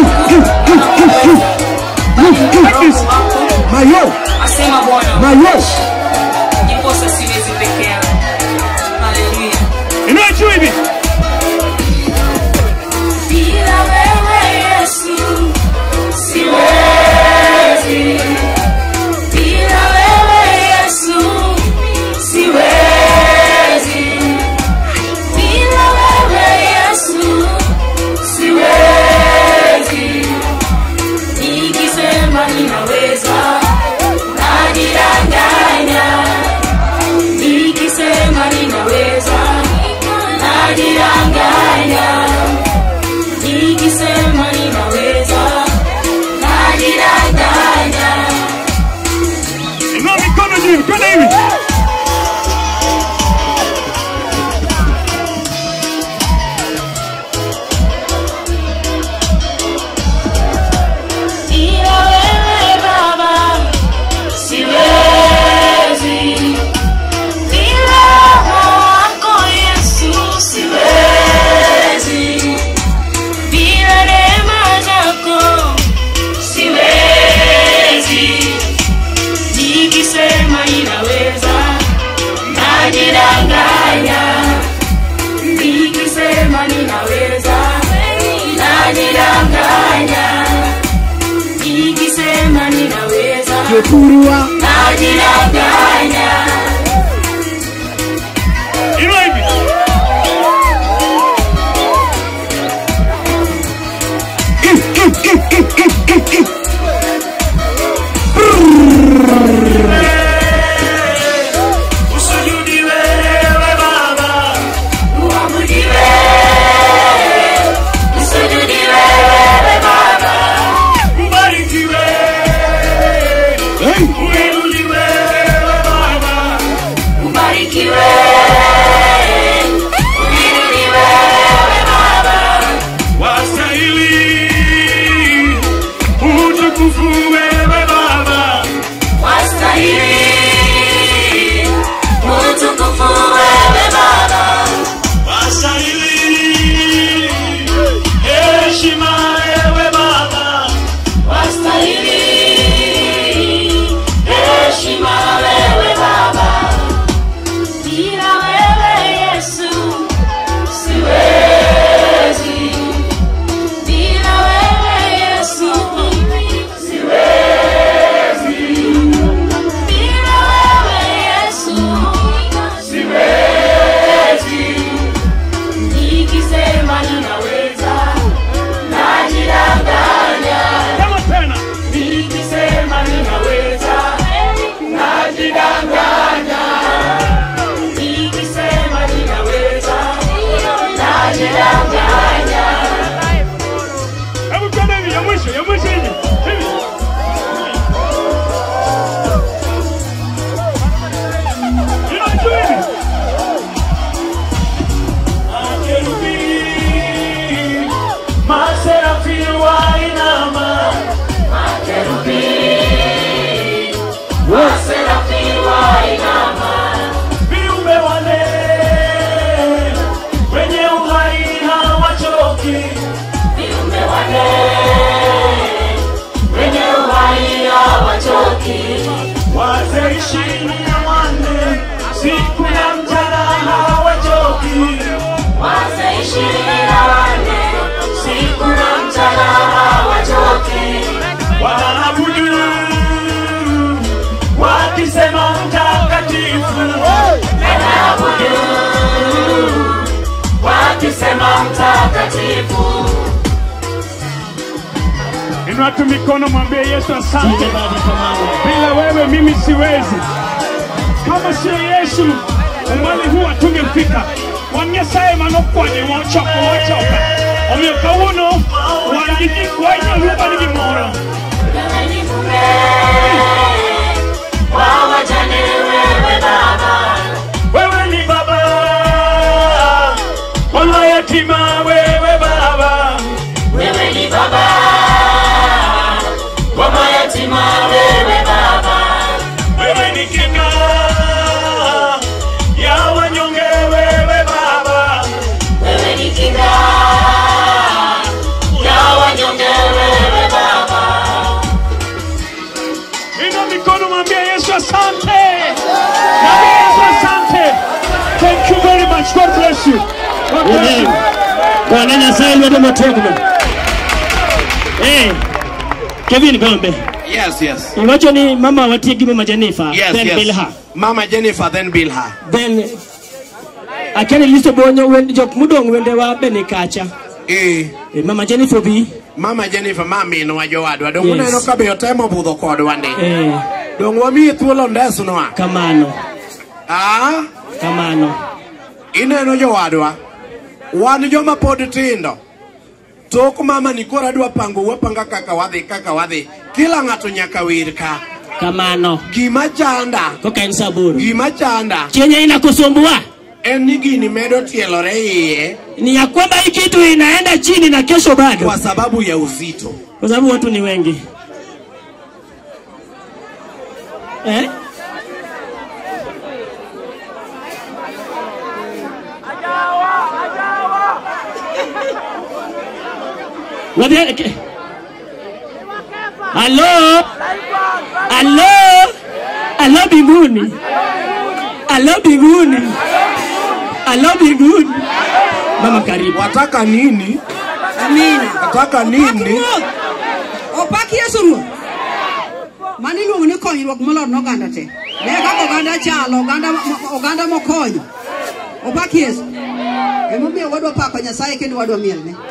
Mayo. Asema Bwana. Mayo. Jiposa siwezi peke yangu. Haleluya. Inua juu hivi. Bila wewe Yesu siwezi. Bila wewe Yesu siwezi. Bila wewe Yesu siwezi. Nikisema ninaweza najidanganya. Nikisema ninaweza najidanganya. Nikisema ninaweza najidanganya. Inua mikono juu, twende hivi. Bila wewe Baba siwezi. Bila wako Yesu siwezi. Bila neema zako siwezi. Nikisema ninaweza najidanganya. Nikisema ninaweza najidanganya. Nikisema ninaweza Jepurua. najidanganya. Inua hivi. Usujudiwe wewe Baba. Uabudiwe. Usujudiwe wewe Baba. Ubarikiwe. Uinuliwe wewe Baba. Ubarikiwe. Uinuliwe wewe Baba. Wastahili utukufu wewe Baba. Wastahili utukufu wewe Baba. Wastahili heshima wewe Baba. Wastahili heshima wewe Baba. Bila wewe Yesu siwezi. Bila wewe Yesu siwezi. Bila wewe Yesu siwezi. Nikisema ninaweza najidanganya. Kama tena. Nikisema ninaweza najidanganya. Nikisema ninaweza najidanganya. Hebu twende hivi, ya mwisho hivi. Hivi. Inua juu hivi. Makerubi, maserafi wainama. Makerubi, maserafi wainama. Viumbe wale wenye uhai hawachoki. Viumbe wale wenye uhai hawachoki. Wazee 24 siku na mchana hawachoki. Wazee 24 siku na mchana hawachoki. Wanaabudu wakisema mtakatifu. Wanaabudu wakisema mtakatifu. Inua tu mikono, mwambie Yesu asante. Bila wewe mimi siwezi. Kama sio Yesu, umbali huu hatungefika. Wanyesaye manokwane wachoka. Omioka uno, wanjiji kwenye lupa ni gimoro. Wewe ni mume wa wajane wewe Baba. Wewe ni baba wa mayatima wewe Baba. Wewe ni Baba wa mayatima wewe Baba. Wewe ni kinga ya wanyonge wewe Baba. Wewe ni kinga ya wanyonge wewe Amen. Bwana Nyasaye lwedo motegno. Kevin Gombe. Yes. Iwacho ni mama watiegi Mama Jennifer, then Bilha. Mama Jennifer, then Bilha. Then akene listo bonyo wende jok mudong wende wa bene kacha. Mama Jennifer bi. Mama Jennifer mami no wajowadwa. Dongo neno ka be otemo budho kodwa ndi. Dongo wami thuolo ndesu no. Kamano. Kamano. Ineno jowadwa. Wan joma pod tindo. Tok mama ni kora dwa pango wapanga kaka wadhi. Kila ng'ato nyaka wir ka. Kamano. Gima chanda. Koka en saburu. Gima chanda. Chenye inakusumbua. Ni gini medo tielore iye. Ni ya kwamba hii kitu inaenda chini na kesho bado. Kwa sababu ya uzito. Kwa sababu watu ni wengi. Hello binguni. Mama karibu. Wataka nini? Amina. Wataka nini? Opaki Yesu. Mani luongo ni konyruok molor noganda te. Ne kaka oganda chalo, oganda mokonyo. Opaki Yesu. Emomiyo wadwa pako Nyasaye kendo wadwa mielne.